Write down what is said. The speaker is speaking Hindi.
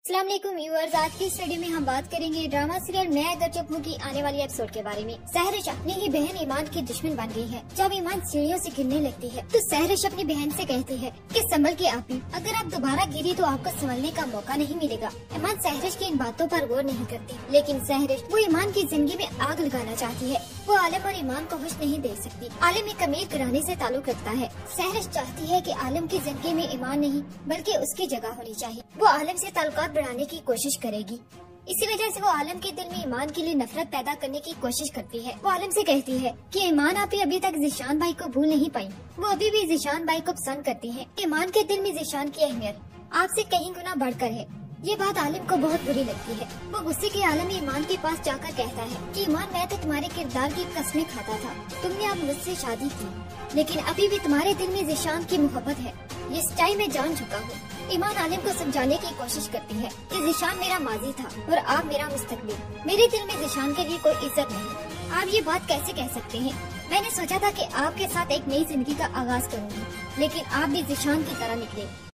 अस्सलाम वालेकुम व्यूअर्स, आज की इस वीडियो में हम बात करेंगे ड्रामा सीरियल मैं अगर चुप हूँ की आने वाली एपिसोड के बारे में। सहरिश अपनी ही बहन ईमान की दुश्मन बन गई है। जब ईमान सीढ़ियों से गिरने लगती है तो सहरिश अपनी बहन से कहती है कि संभल के आप भी, अगर आप दोबारा गिरी तो आपको संभलने का मौका नहीं मिलेगा। ईमान सहरिश की इन बातों पर गौर नहीं करती, लेकिन सहरिश वो ईमान की जिंदगी में आग लगाना चाहती है। वो आलम और ईमान को खुश नहीं देख सकती। आलम एक अमीर घराने से ताल्लुक रखता है। सहरिश चाहती है कि आलम की जिंदगी में ईमान नहीं बल्कि उसकी जगह होनी चाहिए। वो आलम से ताल्लुकात बढ़ाने की कोशिश करेगी। इसी वजह से वो आलम के दिल में ईमान के लिए नफरत पैदा करने की कोशिश करती है। वो आलम से कहती है कि ईमान आप अभी तक जिशान भाई को भूल नहीं पाई। वो अभी भी जिशान भाई को पसंद करती है। ईमान के दिल में जिशान की अहमियत आपसे कहीं गुना बढ़कर है। ये बात आलिम को बहुत बुरी लगती है। वो गुस्से के आलम ईमान के पास जाकर कहता है कि ईमान, मैं तो तुम्हारे किरदार की कस्में खाता था। तुमने अब मुझसे शादी की, लेकिन अभी भी तुम्हारे दिल में जिशान की मोहब्बत है। ये सच्चाई मैं जान चुका हूँ। ईमान आलिम को समझाने की कोशिश करती है कि जिशान मेरा माजी था और आप मेरा मुस्तकबिल। मेरे दिल में जिशान के लिए कोई इज्जत नहीं। आप ये बात कैसे कह सकते हैं? मैंने सोचा था कि आपके साथ एक नई जिंदगी का आगाज करूंगी, लेकिन आप भी जिशान की तरह निकले।